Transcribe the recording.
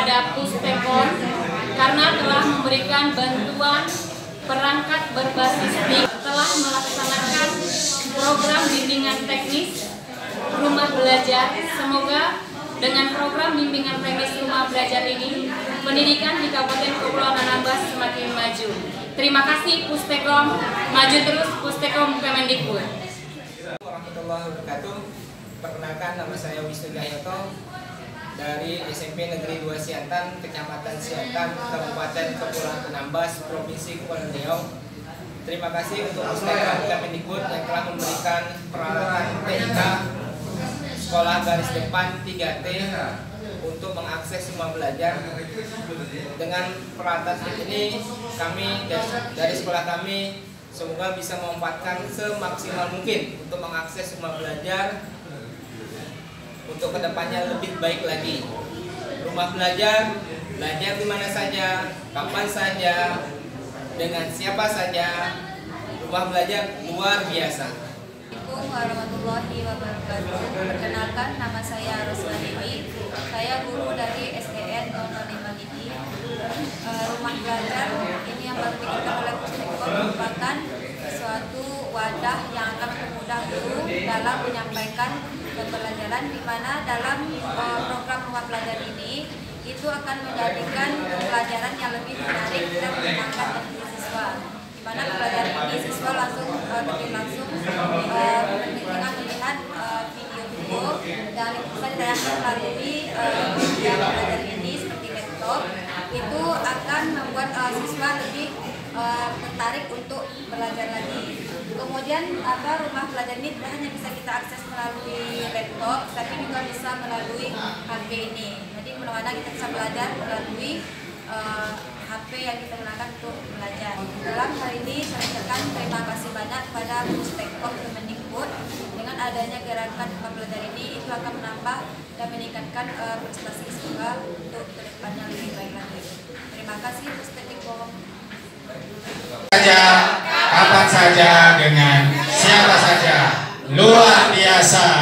kepada Pustekom karena telah memberikan bantuan perangkat berbasis TIK, telah melaksanakan program bimbingan teknis rumah belajar. Semoga dengan program bimbingan teknis rumah belajar ini, pendidikan di Kabupaten Kepulauan Anambas semakin maju. Terima kasih Pustekom, maju terus Pustekom Kemendikbud. Warahmatullahi wabarakatuh. Perkenalkan, nama saya Wisnu Gayoto dari SMP Negeri 2 Siantan, Kecamatan Siantan, Kabupaten Kepulauan Anambas, Provinsi Kepulauan Riau. Terima kasih untuk Pustekom Kemendikbud yang telah memberikan peralatan TIK Sekolah Garis Depan 3T untuk mengakses semua belajar. Dengan peralatan ini kami dari sekolah kami semoga bisa memanfaatkan semaksimal mungkin untuk mengakses semua belajar untuk kedepannya lebih baik lagi. Rumah belajar di mana saja, kapan saja, dengan siapa saja. Rumah belajar luar biasa. Assalamualaikum warahmatullahi wabarakatuh. Perkenalkan, nama saya Rosla Dewi. Saya guru dari SDN 055. Rumah belajar ini yang baru diberikan oleh Pustekom merupakan suatu wadah yang akan mempermudah guru dalam menyampaikan pembelajaran, di mana dalam program rumah belajar ini itu akan menjadikan pembelajaran yang lebih menarik dan menyenangkan bagi siswa. Di mana pembelajaran ini siswa langsung dengan melihat video-video dan bisa ditayangkan melalui pembelajaran ini seperti laptop, itu akan membuat siswa lebih tertarik untuk belajar lagi. Kemudian rumah belajar ini tidak hanya bisa kita akses melalui laptop, tapi juga bisa melalui HP ini. Jadi mudah-mudahan kita bisa belajar melalui HP yang kita gunakan untuk belajar. Dalam hal ini saya ucapkan terima kasih banyak kepada Pustekom Kemendikbud. Dengan adanya gerakan rumah belajar ini, itu akan menambah dan meningkatkan prestasi siswa untuk kedepannya lebih baik lagi. Terima kasih Pustekom. Saja, kapan saja, dengan siapa saja, luar biasa.